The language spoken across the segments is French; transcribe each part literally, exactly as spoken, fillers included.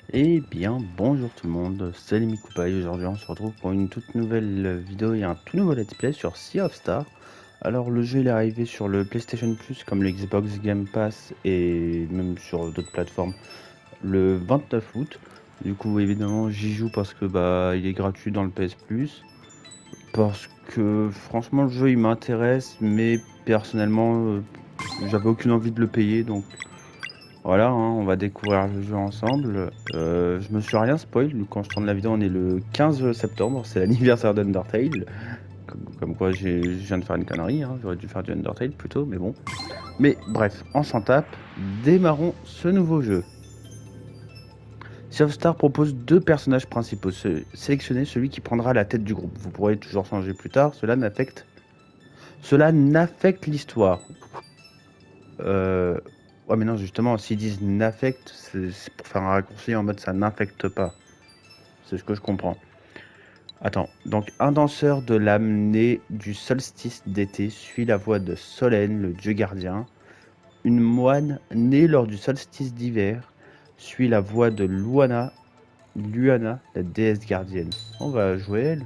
Eh bien, bonjour tout le monde, c'est Lemmy Koopa et aujourd'hui on se retrouve pour une toute nouvelle vidéo et un tout nouveau let's play sur Sea of Stars. Alors le jeu il est arrivé sur le PlayStation Plus comme le Xbox Game Pass et même sur d'autres plateformes le vingt-neuf août. Du coup évidemment j'y joue parce que bah il est gratuit dans le P S Plus. Parce que franchement le jeu il m'intéresse mais personnellement euh, j'avais aucune envie de le payer donc... Voilà, hein, on va découvrir le jeu ensemble. Euh, je me suis rien spoil, quand je tourne la vidéo, on est le quinze septembre, c'est l'anniversaire d'Undertale. Comme, comme quoi, j'ai- je viens de faire une connerie, hein, j'aurais dû faire du Undertale plutôt, mais bon. Mais bref, on s'en tape, démarrons ce nouveau jeu. Sea of Stars propose deux personnages principaux. Se- sélectionnez celui qui prendra la tête du groupe. Vous pourrez toujours changer plus tard, cela n'affecte... Cela n'affecte l'histoire. Euh... Ouais, mais non, justement, s'ils disent n'affecte, c'est c'est pour faire un raccourci en mode ça n'infecte pas. C'est ce que je comprends. Attends, donc un danseur de l'âme né du solstice d'été suit la voix de Solène, le dieu gardien. Une moine née lors du solstice d'hiver suit la voix de Luana, Luana, la déesse gardienne. On va jouer elle.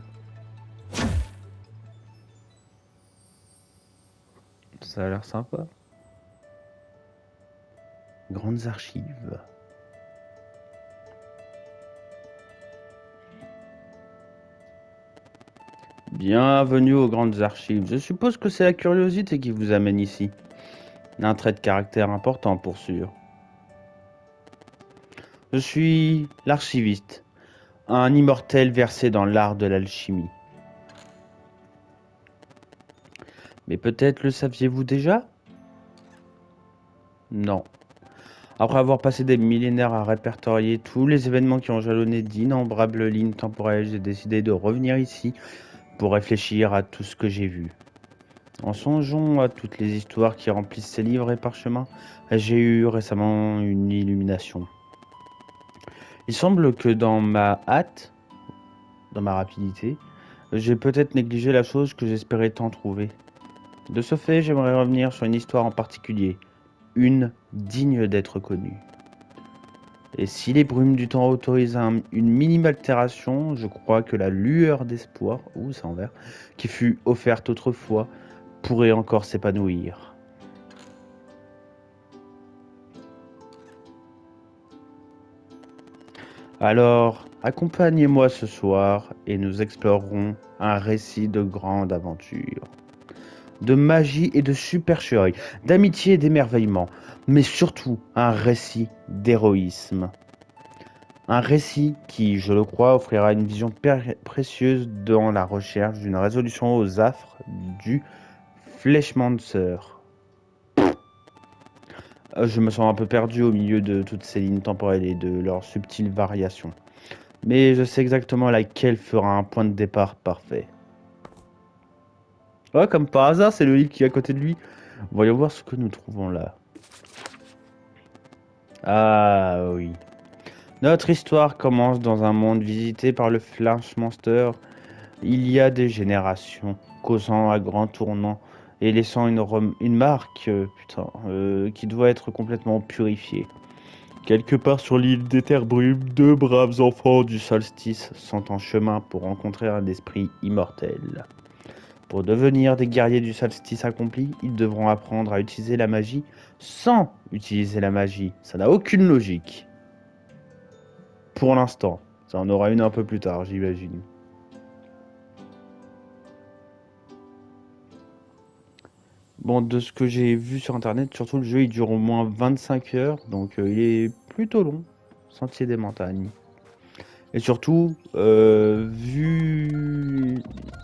Ça a l'air sympa. Grandes archives. Bienvenue aux grandes archives. Je suppose que c'est la curiosité qui vous amène ici. Un trait de caractère important pour sûr. Je suis l'archiviste, un immortel versé dans l'art de l'alchimie. Mais peut-être le saviez-vous déjà? Non. Après avoir passé des millénaires à répertorier tous les événements qui ont jalonné d'innombrables lignes temporelles, j'ai décidé de revenir ici pour réfléchir à tout ce que j'ai vu. En songeant à toutes les histoires qui remplissent ces livres et parchemins, j'ai eu récemment une illumination. Il semble que dans ma hâte, dans ma rapidité, j'ai peut-être négligé la chose que j'espérais tant trouver. De ce fait, j'aimerais revenir sur une histoire en particulier, une digne d'être connue. Et si les brumes du temps autorisent un- une minime altération, je crois que la lueur d'espoir, ou c'est en vert, qui fut offerte autrefois, pourrait encore s'épanouir. Alors, accompagnez-moi ce soir et nous explorerons un récit de grande aventure, de magie et de supercherie, d'amitié et d'émerveillement, mais surtout un récit d'héroïsme. Un récit qui, je le crois, offrira une vision précieuse dans la recherche d'une résolution aux affres du Fleshmancer. Euh, Je me sens un peu perdu au milieu de toutes ces lignes temporelles et de leurs subtiles variations. Mais je sais exactement laquelle fera un point de départ parfait. Oh, comme par hasard, c'est le livre qui est à côté de lui. Voyons voir ce que nous trouvons là. Ah oui. Notre histoire commence dans un monde visité par le Flashmonster. Il y a des générations, causant un grand tournant et laissant une, rem- une marque, euh, putain, euh, qui doit être complètement purifiée. Quelque part sur l'île des Terres Brumes, deux braves enfants du solstice sont en chemin pour rencontrer un esprit immortel. Pour devenir des guerriers du solstice accompli, ils devront apprendre à utiliser la magie sans utiliser la magie. Ça n'a aucune logique. Pour l'instant. Ça en aura une un peu plus tard, j'imagine. Bon, de ce que j'ai vu sur internet, surtout le jeu il dure au moins vingt-cinq heures, donc euh, il est plutôt long. Sentier des montagnes. Et surtout, euh, vu...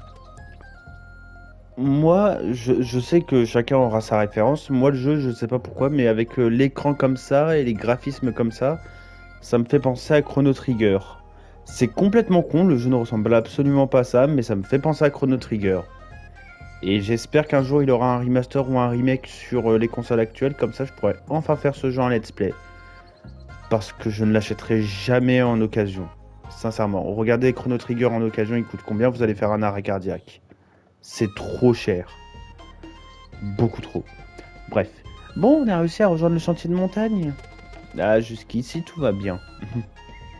Moi, je, je sais que chacun aura sa référence. Moi, le jeu, je sais pas pourquoi, mais avec euh, l'écran comme ça et les graphismes comme ça, ça me fait penser à Chrono Trigger. C'est complètement con, le jeu ne ressemble absolument pas à ça, mais ça me fait penser à Chrono Trigger. Et j'espère qu'un jour il aura un remaster ou un remake sur euh, les consoles actuelles, comme ça je pourrais enfin faire ce jeu en let's play. Parce que je ne l'achèterai jamais en occasion. Sincèrement, regardez Chrono Trigger en occasion, il coûte combien? Vous allez faire un arrêt cardiaque. C'est trop cher. Beaucoup trop. Bref. Bon, on a réussi à rejoindre le chantier de montagne. Ah, jusqu'ici tout va bien.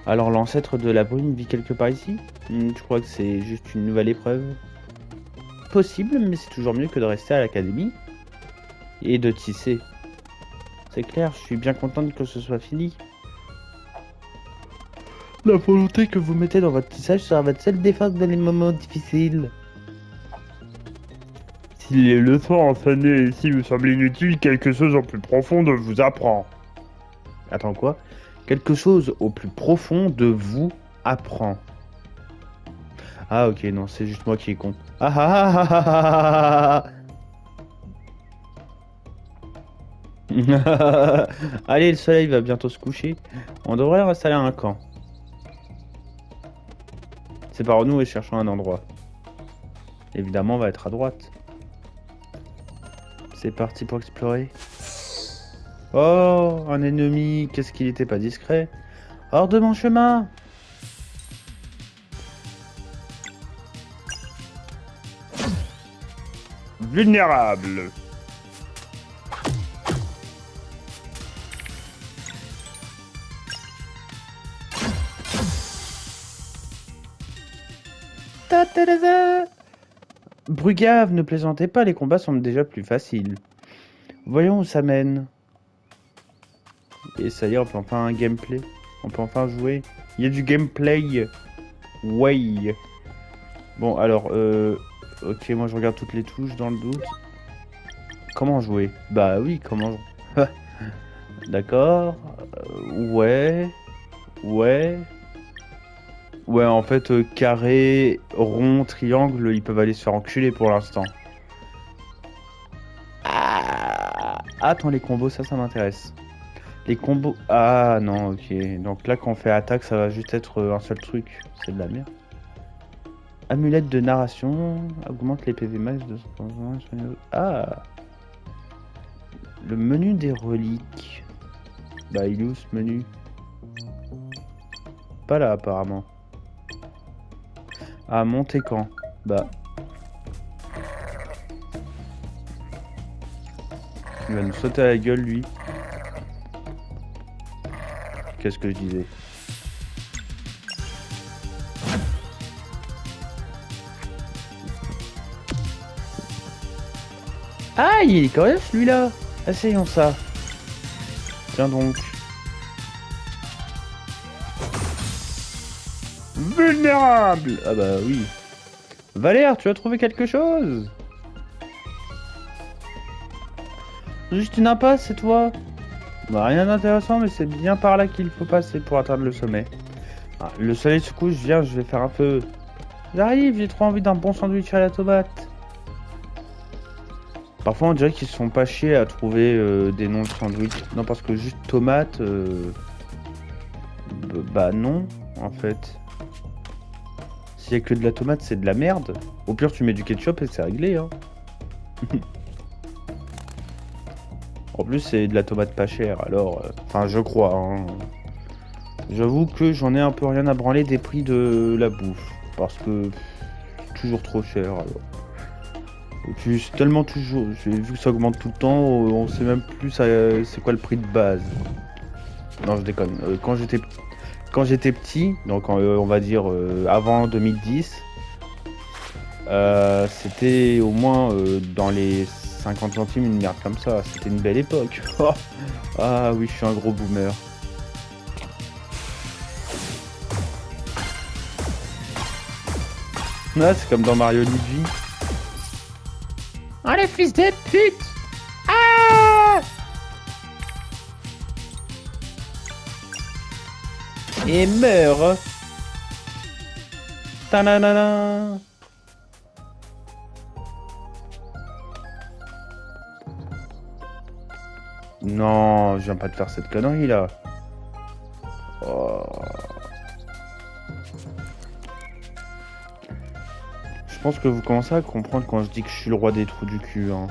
Alors l'ancêtre de la brume vit quelque part ici? Hmm, Je crois que c'est juste une nouvelle épreuve. Possible, mais c'est toujours mieux que de rester à l'académie. Et de tisser. C'est clair, je suis bien contente que ce soit fini. La volonté que vous mettez dans votre tissage sera votre seule défense dans les moments difficiles. Si les leçons enseignées ici vous semblent inutiles, quelque chose en plus profond de vous apprend. Attends quoi? Quelque chose au plus profond de vous apprend. Ah ok, non, c'est juste moi qui est con. Ah ah ah ah ah ah ah. Allez, le soleil va bientôt se coucher. On devrait installer un camp. Séparons-nous et cherchons un endroit. Évidemment, on va être à droite. C'est parti pour explorer. Oh, un ennemi. Qu'est-ce qu'il était pas discret? Hors de mon chemin. Vulnérable. Ta ta ta ta. Brugave, ne plaisantez pas, les combats semblent déjà plus faciles. Voyons où ça mène. Et ça y est, on peut enfin un gameplay. On peut enfin jouer. Il y a du gameplay. Ouais. Bon, alors, euh... ok, moi je regarde toutes les touches dans le doute. Comment jouer? Bah oui, comment jouer? D'accord. Euh, ouais. Ouais. Ouais, en fait, euh, carré, rond, triangle, ils peuvent aller se faire enculer pour l'instant. Ah, attends, les combos, ça, ça m'intéresse. Les combos... Ah, non, ok. Donc là, quand on fait attaque, ça va juste être euh, un seul truc. C'est de la merde. Amulette de narration. Augmente les P V max de... Ah. Le menu des reliques. Bah, il est où ce menu? Pas là, apparemment. Ah, monter quand? Bah. Il va nous sauter à la gueule, lui. Qu'est-ce que je disais? Ah, il est quand même celui-là. Essayons ça. Tiens donc. Vulnérable. Ah bah oui. Valère, tu as trouvé quelque chose? Juste une impasse, c'est toi? Bah rien d'intéressant, mais c'est bien par là qu'il faut passer pour atteindre le sommet. Ah, le soleil se couche, viens, je vais faire un peu... J'arrive, j'ai trop envie d'un bon sandwich à la tomate. Parfois on dirait qu'ils se sont pas chiés à trouver euh, des noms de sandwich. Non, parce que juste tomate... Euh... Bah non, en fait. S'il y a que de la tomate, c'est de la merde. Au pire, tu mets du ketchup et c'est réglé, hein. En plus, c'est de la tomate pas chère, alors... euh, Enfin, je crois, hein. J'avoue que j'en ai un peu rien à branler des prix de la bouffe. Parce que... c'est toujours trop cher, alors. Et puis, c'est tellement toujours... J'ai vu que ça augmente tout le temps, on sait même plus ça- c'est quoi le prix de base. Non, je déconne. Euh, quand j'étais... Quand j'étais petit, donc euh, on va dire euh, avant deux mille dix, euh, c'était au moins euh, dans les cinquante centimes, une merde comme ça. C'était une belle époque. Ah oui, je suis un gros boomer. Ah, c'est comme dans Mario Luigi. Ah, les fils de pute! Ah! Et meurt. Ta-na-na-na. Non, je viens pas de faire cette connerie là. Oh. Je pense que vous commencez à comprendre quand je dis que je suis le roi des trous du cul, hein.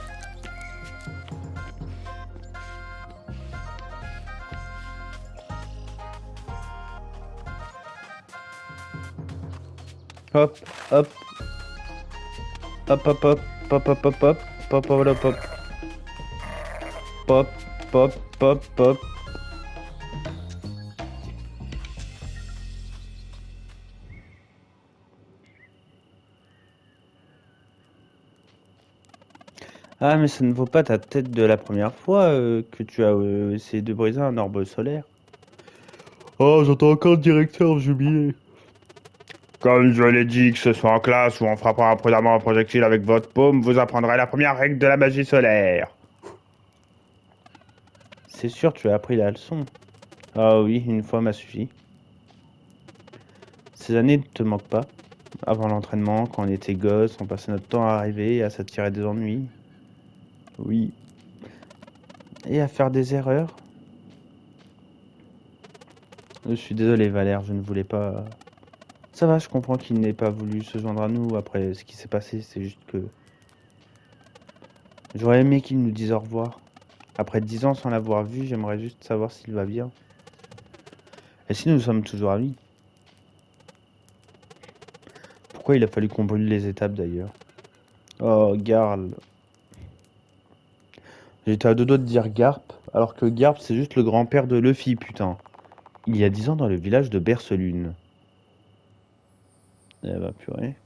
Hop, hop. Hop, hop, hop, hop, hop, hop, hop, pop, hop, hop, hop. Pop, pop, pop, pop. Ah, mais ça ne vaut pas ta tête de la première fois euh, que tu as euh, essayé de briser un orbe solaire. Oh, j'entends encore le directeur jubiler. Comme je l'ai dit, que ce soit en classe ou en frappant imprudemment un projectile avec votre paume, vous apprendrez la première règle de la magie solaire. C'est sûr, tu as appris la leçon. Ah oui, une fois m'a suffi. Ces années ne te manquent pas. Avant l'entraînement, quand on était gosse, on passait notre temps à rêver et à s'attirer des ennuis. Oui. Et à faire des erreurs. Je suis désolé, Valère, je ne voulais pas... Ça va, je comprends qu'il n'ait pas voulu se joindre à nous après ce qui s'est passé, c'est juste que... J'aurais aimé qu'il nous dise au revoir. Après dix ans sans l'avoir vu, j'aimerais juste savoir s'il va bien. Et si nous sommes toujours amis? Pourquoi il a fallu qu'on brûle les étapes d'ailleurs? Oh, Garl. J'étais à deux doigts de dire Garp, alors que Garp c'est juste le grand-père de Luffy, putain. Il y a dix ans dans le village de Bercelune. Eh bah purée.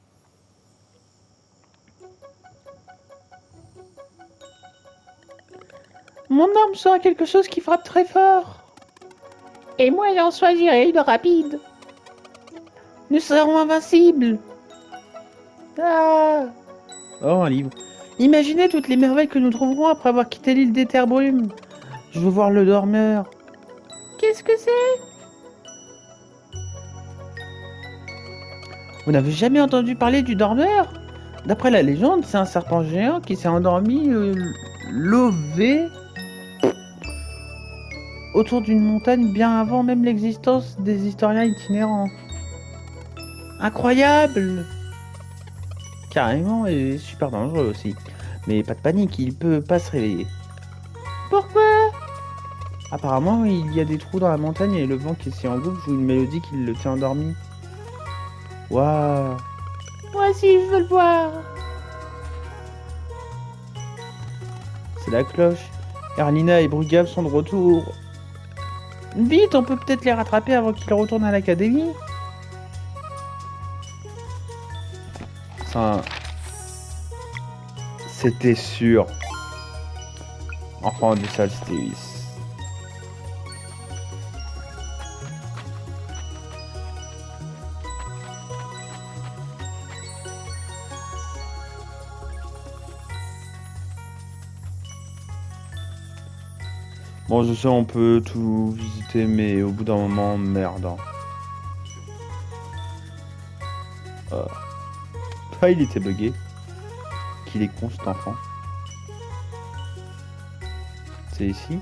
Mon arme sera quelque chose qui frappe très fort. Et moi j'en choisirai une rapide. Nous serons invincibles. Ah. Oh, un livre. Imaginez toutes les merveilles que nous trouverons après avoir quitté l'île des terres brumes. Je veux voir le dormeur. Qu'est-ce que c'est? Vous n'avez jamais entendu parler du dormeur? D'après la légende, c'est un serpent géant qui s'est endormi euh, lové autour d'une montagne bien avant même l'existence des historiens itinérants. Incroyable! Carrément et super dangereux aussi. Mais pas de panique, il peut pas se réveiller. Pourquoi? Apparemment, il y a des trous dans la montagne et le vent qui s'y engouffre joue une mélodie qui le tient endormi. Waouh! Moi aussi, je veux le voir! C'est la cloche. Erlina et Brugave sont de retour. Vite, on peut peut-être les rattraper avant qu'ils retournent à l'académie. Ça... C'était sûr. Enfant du solstice. Bon, je sais, on peut tout visiter, mais au bout d'un moment, merde. Hein. Euh... Ah, il était bugué. Qu'il est con, cet enfant. C'est ici.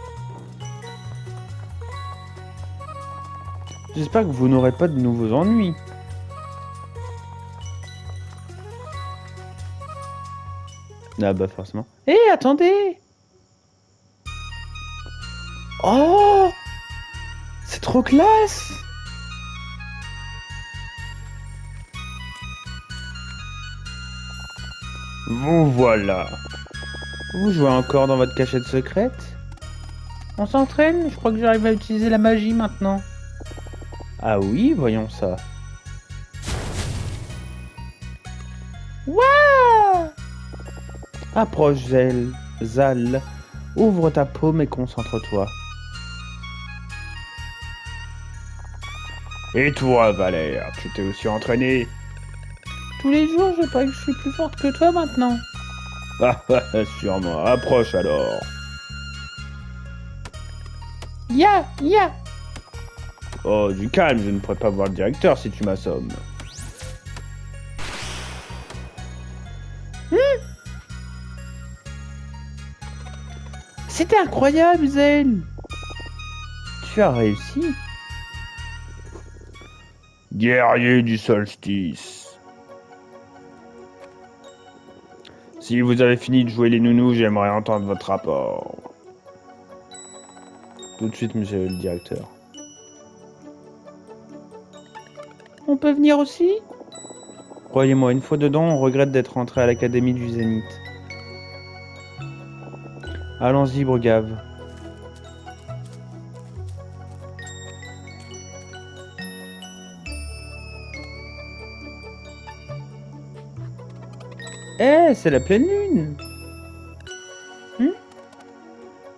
J'espère que vous n'aurez pas de nouveaux ennuis. Ah bah forcément. Hé, hey, attendez! Oh! C'est trop classe! Vous voilà. Vous jouez encore dans votre cachette secrète? On s'entraîne? Je crois que j'arrive à utiliser la magie maintenant. Ah oui, voyons ça. Waouh! Approche, Zel, Zal. Ouvre ta paume et concentre-toi. Et toi, Valère, tu t'es aussi entraîné? Tous les jours, je crois que je suis plus forte que toi maintenant. Ah, sûrement. Approche alors. Ya, ya. Oh, du calme, je ne pourrais pas voir le directeur si tu m'assommes. Hmm. C'était incroyable, Zen. Tu as réussi. Guerrier du solstice. Si vous avez fini de jouer les nounous, j'aimerais entendre votre rapport. Tout de suite, monsieur le directeur. On peut venir aussi? Croyez-moi, une fois dedans, on regrette d'être rentré à l'académie du Zénith. Allons-y, Brugave. Eh, hey, c'est la pleine lune!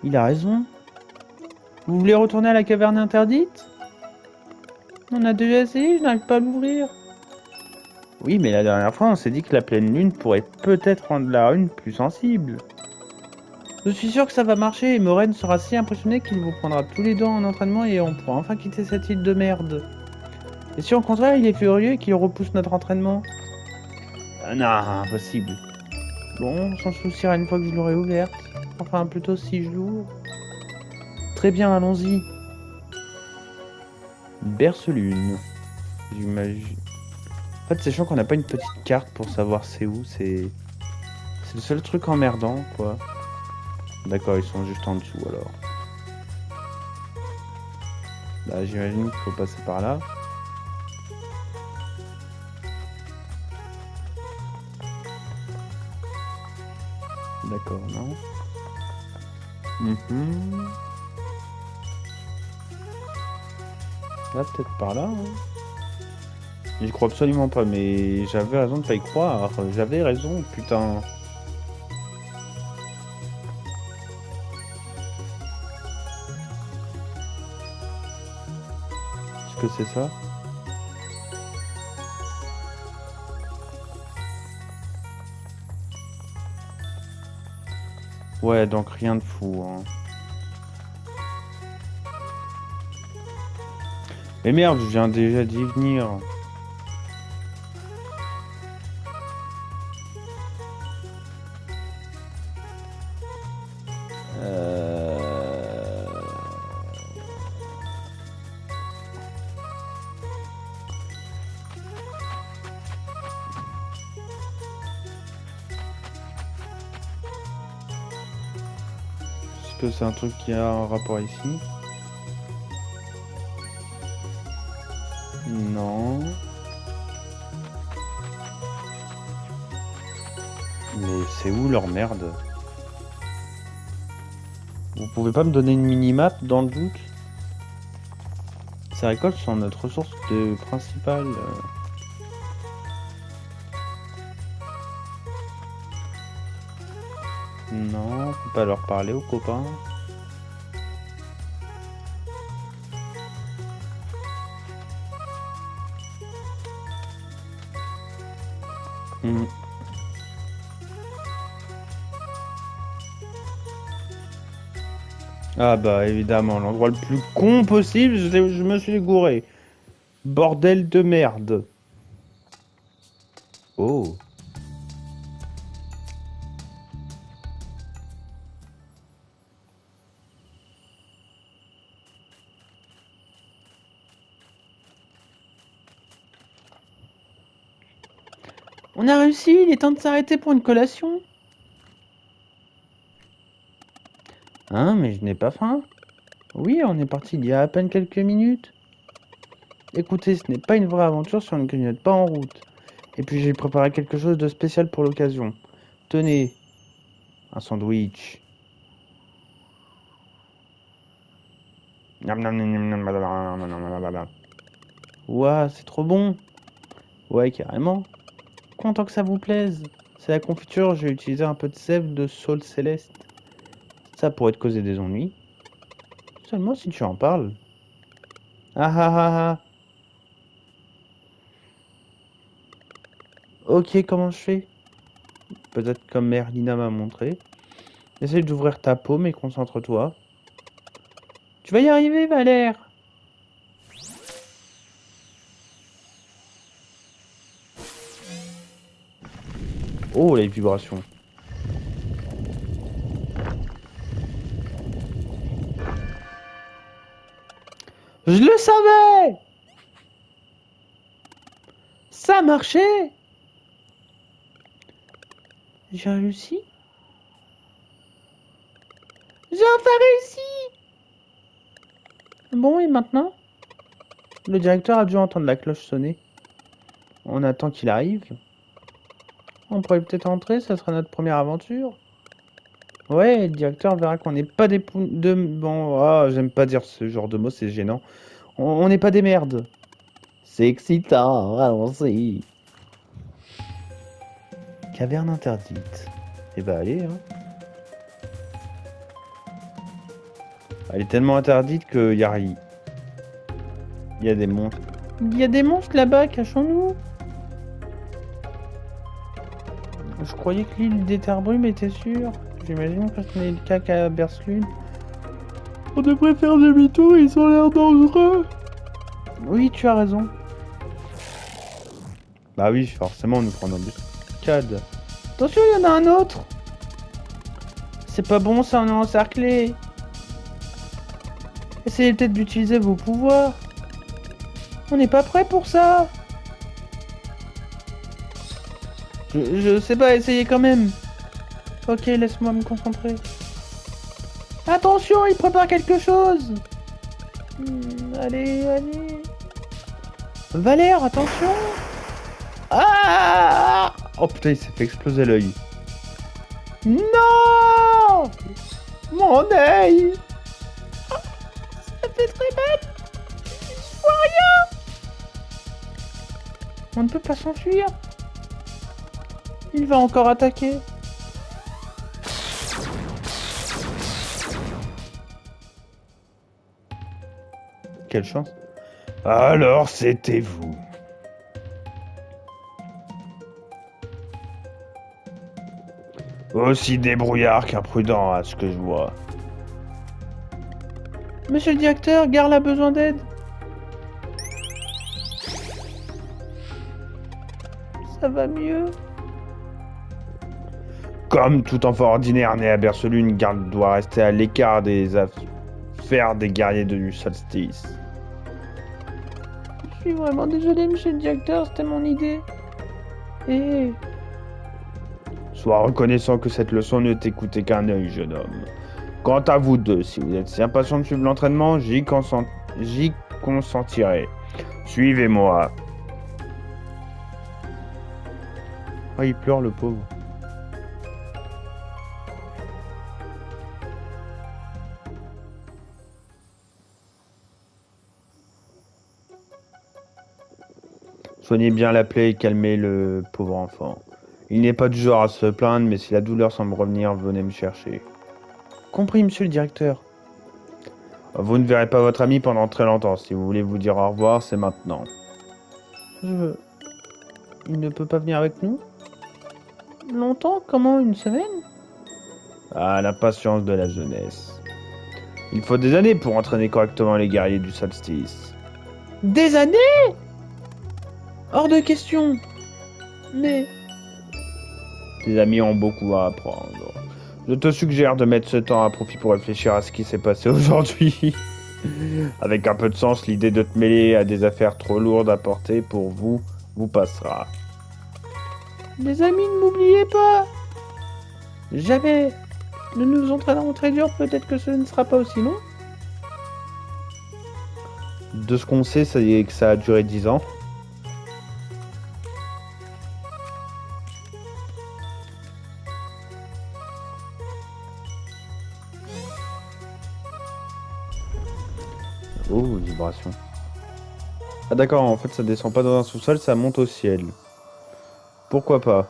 Il a raison. Vous voulez retourner à la caverne interdite? On a déjà essayé, je n'arrive pas à l'ouvrir. Oui, mais la dernière fois, on s'est dit que la pleine lune pourrait peut-être rendre la rune plus sensible. Je suis sûr que ça va marcher et Moren sera si impressionné qu'il vous prendra tous les deux en entraînement et on pourra enfin quitter cette île de merde. Et si au contraire il est furieux et qu'il repousse notre entraînement? Ah non, impossible. Bon, on s'en souciera une fois que je l'aurai ouverte. Enfin, plutôt si je l'ouvre. Très bien, allons-y. Berce-lune. J'imagine. En fait, c'est chiant qu'on n'a pas une petite carte pour savoir c'est où. C'est c'est le seul truc emmerdant, quoi. D'accord, ils sont juste en dessous, alors. Bah, j'imagine qu'il faut passer par là. D'accord, non. Mm-hmm. Là, peut-être par là. Hein. J'y crois absolument pas, mais j'avais raison de pas y croire. J'avais raison, putain. Est-ce que c'est ça? Ouais, donc rien de fou. Hein. Mais merde, je viens déjà d'y venir. Euh... Est-ce que c'est un truc qui a un rapport ici? Non. Mais c'est où leur merde? Vous pouvez pas me donner une mini-map dans le doute? Ces récoltes sont notre ressource de principale. Non, on peut pas leur parler aux copains. Hmm. Ah bah évidemment, l'endroit le plus con possible, je, je me suis gouré. Bordel de merde. Oh. On a réussi, il est temps de s'arrêter pour une collation. Hein, mais je n'ai pas faim. Oui, on est parti il y a à peine quelques minutes. Écoutez, ce n'est pas une vraie aventure si on ne grignote pas en route. Et puis j'ai préparé quelque chose de spécial pour l'occasion. Tenez, un sandwich. Ouah, c'est trop bon. Ouais, carrément. Content que ça vous plaise. C'est la confiture, j'ai utilisé un peu de sève de saule céleste. Ça pourrait te causer des ennuis. Seulement si tu en parles. Ah ah ah ah. Ok, comment je fais? Peut-être comme Merlina m'a montré. Essaye d'ouvrir ta paume et concentre-toi. Tu vas y arriver, Valère! Oh, les vibrations. Je le savais! Ça marchait! J'ai réussi? J'ai enfin réussi! Bon, et maintenant? Le directeur a dû entendre la cloche sonner. On attend qu'il arrive. On pourrait peut-être entrer, ça sera notre première aventure. Ouais, le directeur verra qu'on n'est pas des pou... de... Bon, ah, j'aime pas dire ce genre de mots, c'est gênant. On n'est pas des merdes. C'est excitant, allons-y. Caverne interdite. Eh bah allez, hein. Elle est tellement interdite qu'il y a rien. Il y a des monstres. Il y a des monstres là-bas, cachons-nous. Je croyais que l'île d'Etherbrume était sûre. J'imagine que ce n'est le cas qu'à Berslune. On devrait faire demi-tour, ils ont l'air dangereux. Oui, tu as raison. Bah oui, forcément, nous prenons du cad. Attention, il y en a un autre. C'est pas bon, ça, on est encerclé. Essayez peut-être d'utiliser vos pouvoirs. On n'est pas prêt pour ça. Je, je sais pas, essayez quand même. Ok, laisse-moi me concentrer. Attention, il prépare quelque chose. Hmm, allez, allez. Valère, attention. Ah! Oh putain, il s'est fait exploser l'œil. Non! Mon œil! Ça fait très mal. Je vois rien. On ne peut pas s'enfuir. Il va encore attaquer. Quelle chance. Alors, c'était vous. Aussi débrouillard qu'imprudent à ce que je vois. Monsieur le directeur, Garl a besoin d'aide. Ça va mieux. Comme tout enfant ordinaire né à Berselune, Garl doit rester à l'écart des affaires des guerriers du solstice. Je suis vraiment désolé, monsieur le directeur, c'était mon idée. Et... Sois reconnaissant que cette leçon ne t'ait coûté qu'un œil, jeune homme. Quant à vous deux, si vous êtes si impatient de suivre l'entraînement, j'y consent... j'y consentirai. Suivez-moi. Oh, il pleure, le pauvre. Soignez bien la plaie et calmez le pauvre enfant. Il n'est pas du genre à se plaindre, mais si la douleur semble revenir, venez me chercher. Compris, monsieur le directeur. Vous ne verrez pas votre ami pendant très longtemps. Si vous voulez vous dire au revoir, c'est maintenant. Je... Il ne peut pas venir avec nous? Longtemps? Comment? Une semaine? Ah, la patience de la jeunesse. Il faut des années pour entraîner correctement les guerriers du solstice. Des années? Hors de question. Mais... Tes amis ont beaucoup à apprendre. Je te suggère de mettre ce temps à profit pour réfléchir à ce qui s'est passé aujourd'hui. Avec un peu de sens, l'idée de te mêler à des affaires trop lourdes à porter pour vous, vous passera. Les amis, ne m'oubliez pas. Jamais. Nous nous entraînerons très dur, peut-être que ce ne sera pas aussi long. De ce qu'on sait, c'est que ça a duré dix ans. Oh, vibration. Ah d'accord, en fait ça descend pas dans un sous-sol, ça monte au ciel. Pourquoi pas?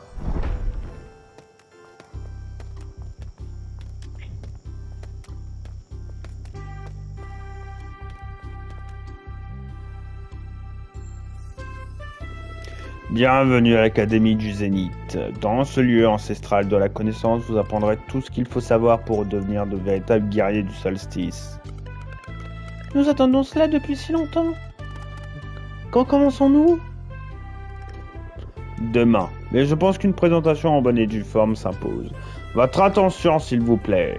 Bienvenue à l'Académie du Zénith. Dans ce lieu ancestral de la connaissance, vous apprendrez tout ce qu'il faut savoir pour devenir de véritables guerriers du solstice. Nous attendons cela depuis si longtemps. Quand commençons-nous? Demain. Mais je pense qu'une présentation en bonne et due forme s'impose. Votre attention, s'il vous plaît.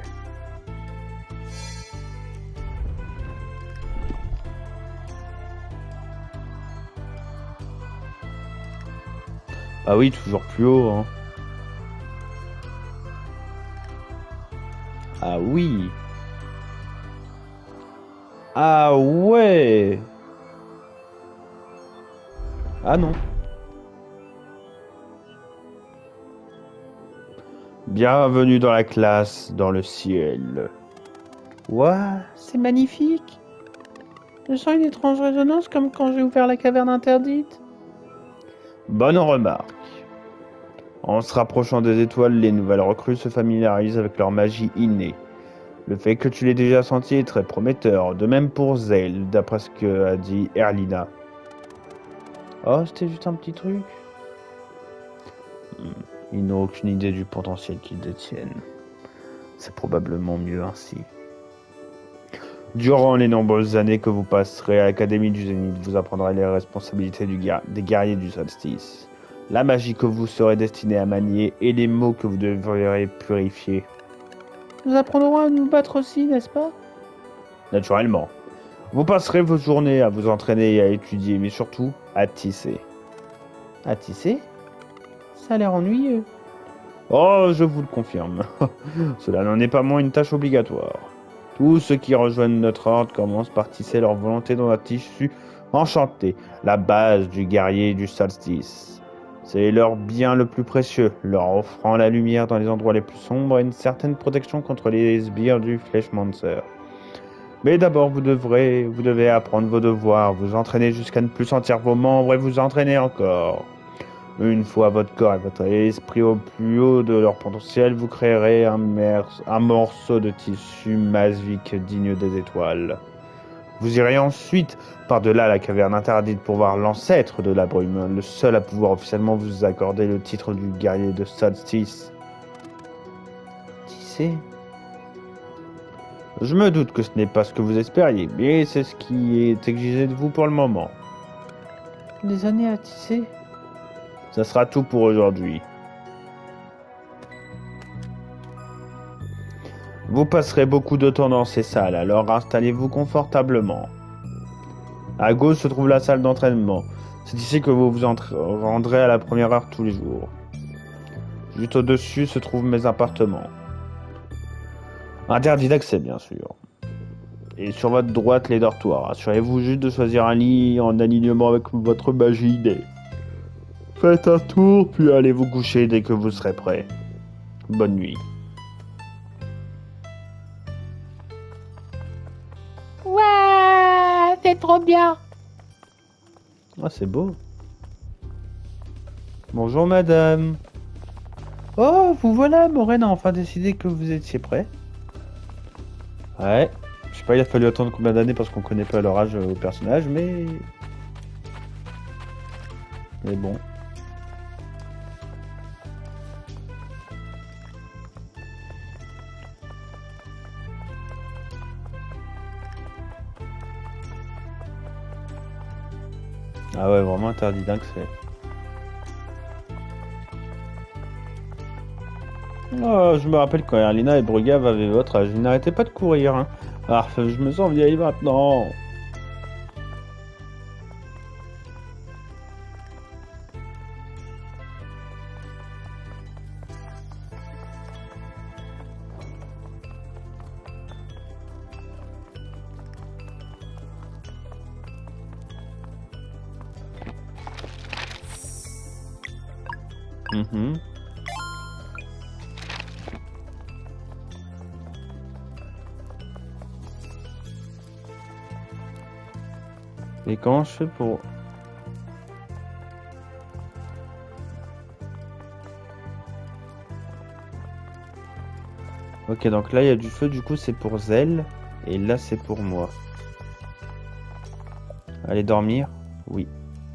Ah oui, toujours plus haut, hein. Ah oui. Ah ouais. Ah non. Bienvenue dans la classe, dans le ciel. Ouah, c'est magnifique. Je sens une étrange résonance comme quand j'ai ouvert la caverne interdite. Bonne remarque. En se rapprochant des étoiles, les nouvelles recrues se familiarisent avec leur magie innée. Le fait que tu l'aies déjà senti est très prometteur. De même pour Zale, d'après ce qu'a dit Erlina. Oh, c'était juste un petit truc. Hmm. Ils n'ont aucune idée du potentiel qu'ils détiennent. C'est probablement mieux ainsi. Durant les nombreuses années que vous passerez à l'Académie du Zénith, vous apprendrez les responsabilités du guer- des guerriers du solstice, la magie que vous serez destiné à manier et les mots que vous devrez purifier. Nous apprendrons à nous battre aussi, n'est-ce pas? Naturellement. Vous passerez vos journées à vous entraîner et à étudier, mais surtout à tisser. À tisser? Ça a l'air ennuyeux. Oh, je vous le confirme. Cela n'en est pas moins une tâche obligatoire. Tous ceux qui rejoignent notre ordre commencent par tisser leur volonté dans un tissu enchanté, la base du guerrier du solstice. C'est leur bien le plus précieux, leur offrant la lumière dans les endroits les plus sombres et une certaine protection contre les sbires du Fleshmancer. Mais d'abord, vous devrez, vous devez apprendre vos devoirs, vous entraîner jusqu'à ne plus sentir vos membres et vous entraîner encore. Une fois votre corps et votre esprit au plus haut de leur potentiel, vous créerez un, mer- un morceau de tissu masvique digne des étoiles. Vous irez ensuite par-delà la caverne interdite pour voir l'ancêtre de la brume, le seul à pouvoir officiellement vous accorder le titre du guerrier de Solstice. Tisser? Je me doute que ce n'est pas ce que vous espériez, mais c'est ce qui est exigé de vous pour le moment. Des années à tisser? Ça sera tout pour aujourd'hui. Vous passerez beaucoup de temps dans ces salles, alors installez-vous confortablement. À gauche se trouve la salle d'entraînement. C'est ici que vous vous entre- rendrez à la première heure tous les jours. Juste au-dessus se trouvent mes appartements. Interdit d'accès, bien sûr. Et sur votre droite, les dortoirs. Assurez-vous juste de choisir un lit en alignement avec votre magie innée. Faites un tour, puis allez vous coucher dès que vous serez prêt. Bonne nuit. Ouah, c'est trop bien. Ah, c'est beau. Bonjour, madame. Oh, vous voilà, Maureen a enfin décidé que vous étiez prêt. Ouais. Je sais pas, il a fallu attendre combien d'années parce qu'on connaît pas leur âge au personnage, mais... Mais bon. Ah ouais, vraiment interdit d'accès. Oh, je me rappelle quand Erlina et Brugav avaient votre âge, ils n'arrêtaient pas de courir. Hein. Ah, je me sens vieille maintenant. Mhm. Et comment je fais pour... Ok, donc là il y a du feu, du coup c'est pour Zelle, et là c'est pour moi. Allez dormir? Oui.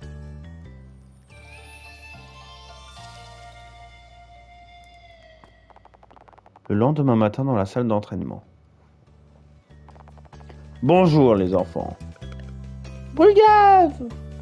Le lendemain matin dans la salle d'entraînement. Bonjour les enfants. Brugav!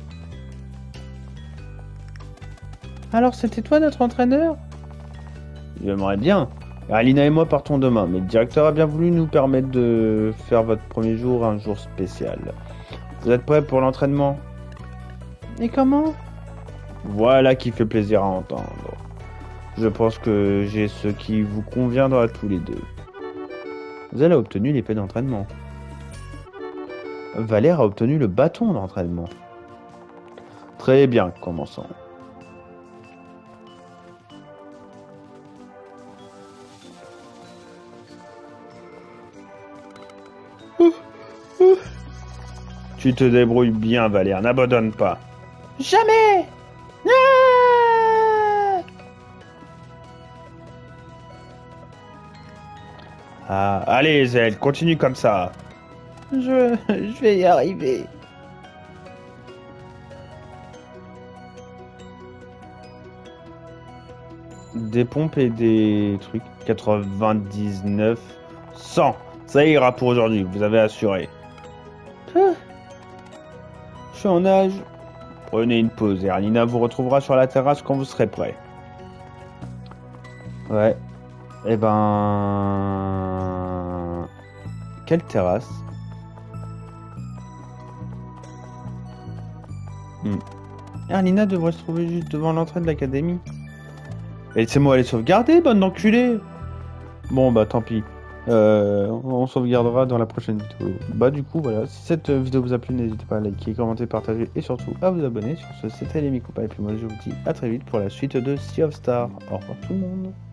Alors c'était toi notre entraîneur? J'aimerais bien. Alina et moi partons demain, mais le directeur a bien voulu nous permettre de faire votre premier jour un jour spécial. Vous êtes prêts pour l'entraînement? Et comment? Voilà qui fait plaisir à entendre. Je pense que j'ai ce qui vous conviendra à tous les deux. Zelle a obtenu l'épée d'entraînement. Valère a obtenu le bâton d'entraînement. Très bien, commençons. Tu te débrouilles bien, Valère, n'abandonne pas. Jamais! Ah! Ah, allez, Zed, continue comme ça. Je... je vais y arriver. Des pompes et des trucs. quatre-vingt-dix-neuf, cent. Ça ira pour aujourd'hui, vous avez assuré. Ah. Je suis en nage. Prenez une pause et Arlina vous retrouvera sur la terrasse quand vous serez prêt. Ouais. Eh ben... Quelle terrasse? hmm. Arlina devrait se trouver juste devant l'entrée de l'académie. Et laissez-moi aller sauvegarder, bonne enculée. Bon bah tant pis. Euh, on sauvegardera dans la prochaine vidéo. Bah du coup voilà, si cette vidéo vous a plu, n'hésitez pas à liker, commenter, partager et surtout à vous abonner. Sur ce, c'était les Micoupa et puis moi je vous dis à très vite pour la suite de Sea of Stars. Au revoir tout le monde.